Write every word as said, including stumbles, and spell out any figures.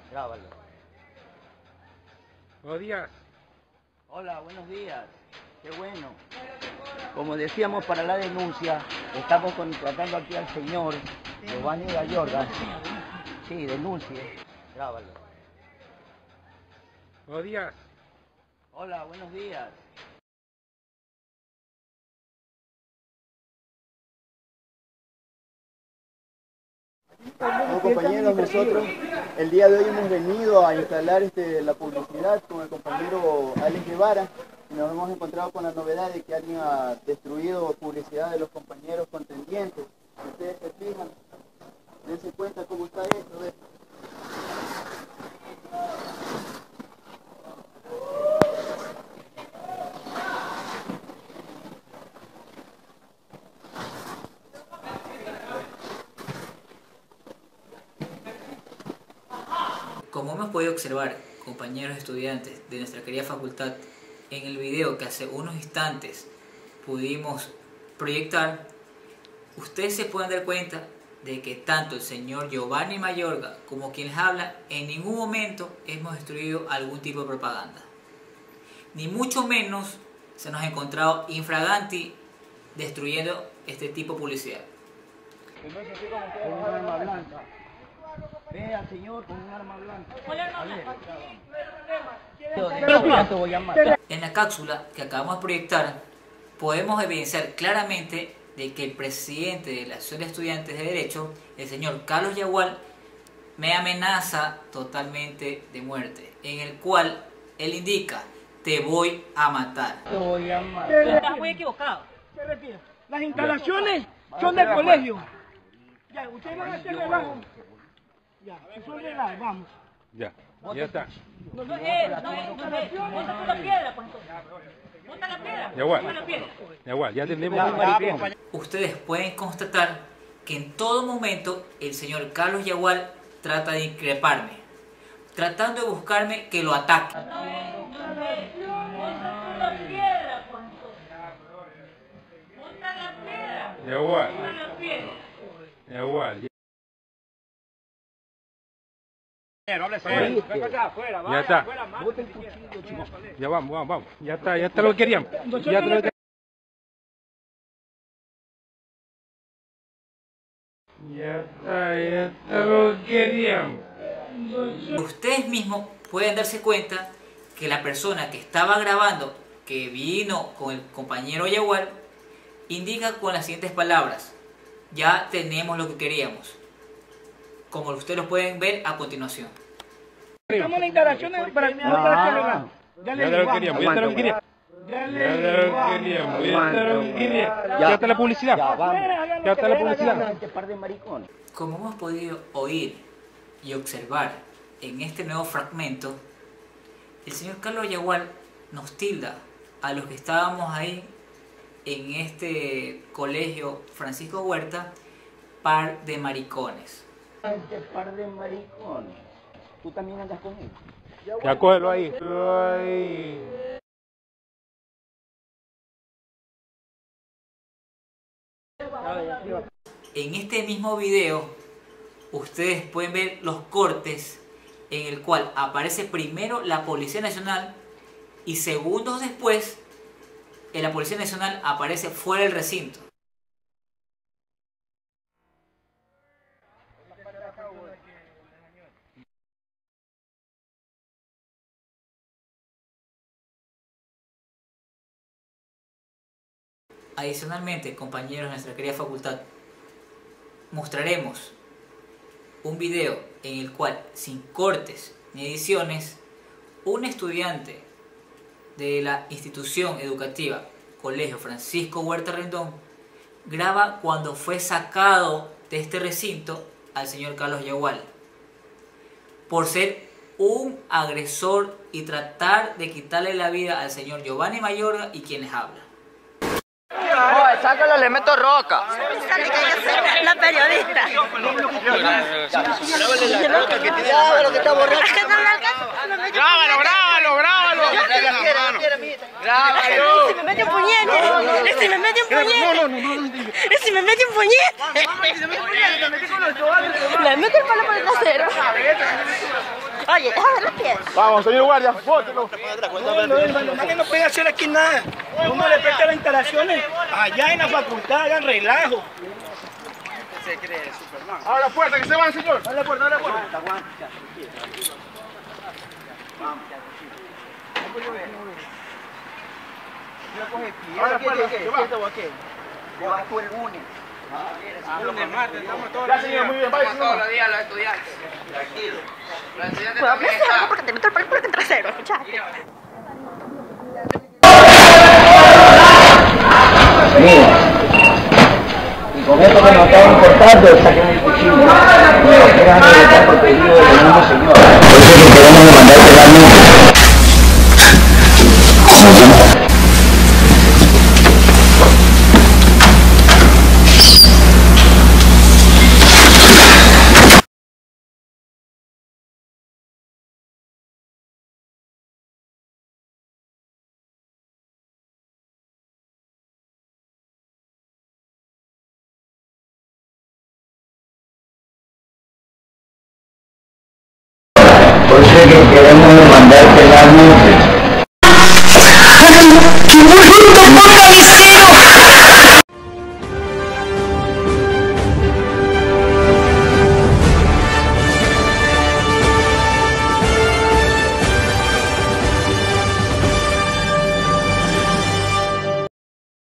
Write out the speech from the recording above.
Grábalo. Buenos días. Hola, buenos días. Qué bueno. Como decíamos para la denuncia, estamos contratando aquí al señor Giovanni Mayorga. Sí, denuncie. Grábalo. Buenos días. Hola, buenos días. Bueno, compañeros, nosotros el día de hoy hemos venido a instalar este, la publicidad con el compañero Alex Guevara y nos hemos encontrado con la novedad de que alguien ha destruido publicidad de los compañeros contendientes. Si ustedes se fijan, dense cuenta cómo está esto. ¿Ves? Como hemos podido observar, compañeros estudiantes de nuestra querida facultad, en el video que hace unos instantes pudimos proyectar, ustedes se pueden dar cuenta de que tanto el señor Giovanni Mayorga como quien les habla en ningún momento hemos destruido algún tipo de propaganda. Ni mucho menos se nos ha encontrado infraganti destruyendo este tipo de publicidad. Con un arma blanca. Ve al señor con un arma blanca. En la cápsula que acabamos de proyectar, podemos evidenciar claramente de que el presidente de la Asociación de Estudiantes de Derecho, el señor Carlos Yagual, me amenaza totalmente de muerte, en el cual él indica: te voy a matar. Te voy a matar. Estás muy equivocado. Se retira. Las instalaciones son del colegio. Ya, ustedes van a hacer relajo. Ya, eso es relajo, vamos. Ya, ya está. No, no es, no es, no es. Bota tú la piedra, pues entonces. Bota la piedra. Yagual. Bota la piedra. Yagual, ya tenemos. Ustedes pueden constatar que en todo momento el señor Carlos Yagual trata de increparme, tratando de buscarme que lo ataque. No es, no es. Bota tú la piedra, pues entonces. Bota la piedra. Yagual. Bota la piedra. Yagual. Ya está. Ya vamos, vamos, vamos. Ya está, ya está lo que queríamos. Ya te lo que... Ya está, ya está lo que queríamos. Ustedes mismos pueden darse cuenta que la persona que estaba grabando, que vino con el compañero Yagual, indica con las siguientes palabras: ya tenemos lo que queríamos, como ustedes lo pueden ver a continuación. Estamos en instalaciones para Ah, ya Ya te lo queríamos, ya te lo que queríamos. Ya te lo queríamos, ya te lo que queríamos. Ya está la publicidad. Ya, vamos. Ya está la publicidad. Este par de maricones. Como hemos podido oír y observar en este nuevo fragmento, el señor Carlos Yagual nos tilda a los que estábamos ahí en este colegio Francisco Huerta, par de maricones. Este par de maricones. Tú también andas con él. Ya cógelo ahí. Ahí. En este mismo video, ustedes pueden ver los cortes en el cual aparece primero la Policía Nacional y segundos después la Policía Nacional aparece fuera del recinto. Adicionalmente, compañeros de nuestra querida facultad, mostraremos un video en el cual, sin cortes ni ediciones, un estudiante de la institución educativa Colegio Francisco Huerta Rendón graba cuando fue sacado de este recinto al señor Carlos Yagual por ser un agresor y tratar de quitarle la vida al señor Giovanni Mayorga y quienes hablan. Oye, sácalo, le meto roca. La periodista. Grábalo que está borracho. Grábalo, grábalo, grábalo. Grábalo. Si me mete un puñete. Si me mete un puñete. Si me mete un puñete. Le meto el palo por el trasero. Oye, déjame los pies. Vamos, señor guardia, bótelo. No, no, hermano, hermano, no pueden hacer aquí nada. Uno le presta las instalaciones allá en la facultad, hagan relajo. Se cree Superman. Abre la puerta, que se van, señor. Abre la puerta, abre la puerta. Aguanta, vamos, ahora la puerta, ¿qué va? ¿Qué va tú el lunes? Ah, lunes, martes, estamos todos los días. Estamos todos los días los estudiantes. Tranquilo. Los estudiantes también están. Porque te meto el palo en trasero, ¿escuchaste? Y con esto que nos estaban cortando, saquen el cuchillo. No quieran regresar por pedido del mismo señor. Por eso que queremos demandar legalmente. Por eso que queremos demandar legalmente.